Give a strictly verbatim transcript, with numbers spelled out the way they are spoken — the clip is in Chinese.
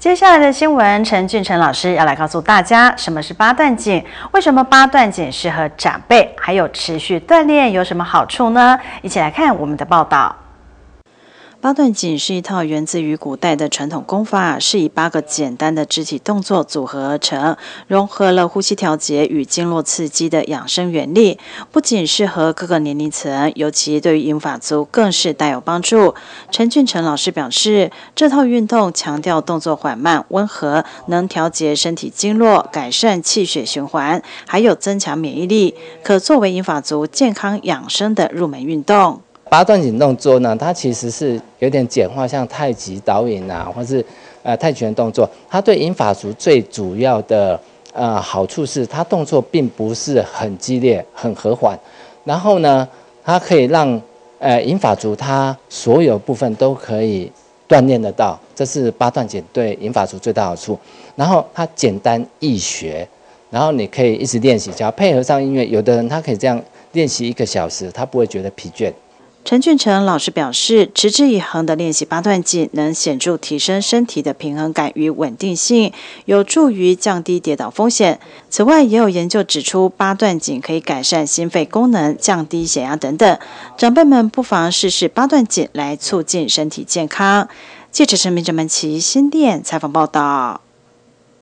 接下来的新闻，陈俊成老师要来告诉大家什么是八段锦，为什么八段锦适合长辈，还有持续锻炼有什么好处呢？一起来看我们的报道。八段锦是一套源自于古代的传统功法，是以八个简单的肢体动作组合而成，融合了呼吸调节与经络刺激的养生原理，不仅适合各个年龄层，尤其对于银发族更是大有帮助。陈俊成老师表示，这套运动强调动作缓慢、温和，能调节身体经络，改善气血循环，还有增强免疫力，可作为银发族健康养生的入门运动。 八段锦动作呢，它其实是有点简化，像太极导引啊，或是呃太极拳动作。它对银发族最主要的呃好处是，它动作并不是很激烈、很和缓。然后呢，它可以让呃银发族他所有部分都可以锻炼得到，这是八段锦对银发族最大好处。然后它简单易学，然后你可以一直练习，只要配合上音乐，有的人他可以这样练习一个小时，他不会觉得疲倦。 陈俊成老师表示，持之以恒的练习八段锦，能显著提升身体的平衡感与稳定性，有助于降低跌倒风险。此外，也有研究指出，八段锦可以改善心肺功能、降低血压等等。长辈们不妨试试八段锦，来促进身体健康。记者陈明哲门旗新店采访报道。